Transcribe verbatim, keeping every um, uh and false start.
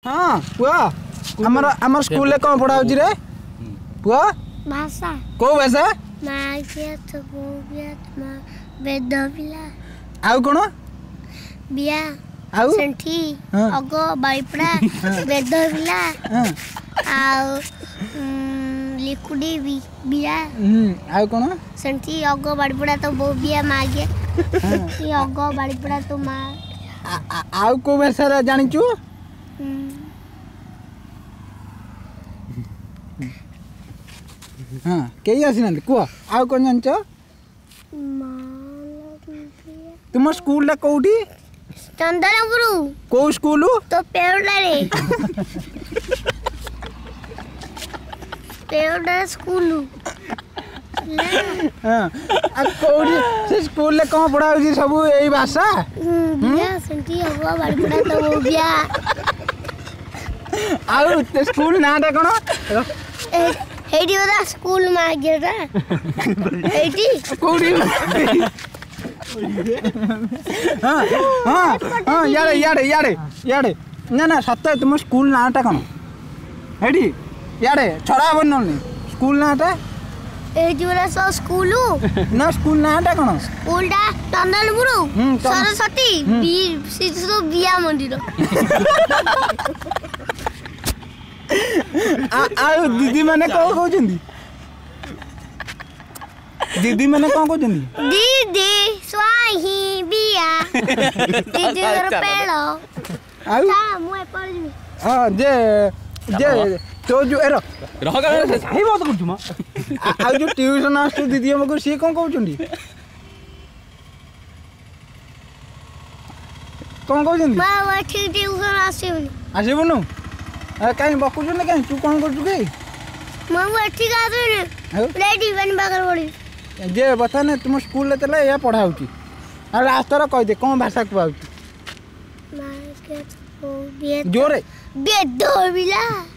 हाँ पुआ हमर हमर स्कूल ले कौन पढ़ाउची रे पुआ भाषा को भाषा मागिया तो बोबिया मा बेदबिला आउ कोन बिया आउ सेंठी अगो बाइपड़ा बेदबिला आउ लिकुडी बि बिया आउ कोन सेंठी अगो बाइपड़ा तो बोबिया मागे ई अगो बाइपड़ा तो मा आउ को भाषा जानिचू हाँ कई आसी ना कुह आउ कौन जानच तुम स्कूल कौटी चंदनपुर को स्कूल तो पेड़े पेड़े स्कूल हाँ कौटी से स्कूल ले कौन पढ़ा होची सब एई भाषा बिया सेंटी हवा बाड़ी पड़ा तो वो बिया आउ ते स्कूल नाटा कोन हेडी वाला स्कूल में आ गया था हेडी कोडी हाँ हाँ हाँ यारे यारे यारे यारे ना ना सत्य तुम स्कूल नाटा कोन हेडी यारे छड़ा बननी स्कूल नाटा हेडी वाला सो स्कूल ना स्कूल नाटा कोन स्कूल डा चंदनपुर सरस्वती वीर शिशु बिया मंदिर आउ दीदी माने कौन कहउछंदी दीदी माने कौन कहउछंदी दीदी स्वाही बिया दीदी गर पेलो आउ ता मुए पड़जी हां जे जे तो जो एरो रह गए सही बात करछु मा आ जो ट्यूशन आस्तु दीदी हमको सी कौन कहउछंदी कौन कहउछंदी मा वा ठीक ट्यूशन आसीबनी आसीबनु आ काई बकुछु न काई तू कौन करछु के मा वा ठीक आसीबनी रेडी बन बागर बड़ी जे बता ने तुम स्कूल ले तले या पढ़ाउची आ रास्ता रे कह दे कौन भाषा कहउची मा के तो बिया जोरे बेदबिला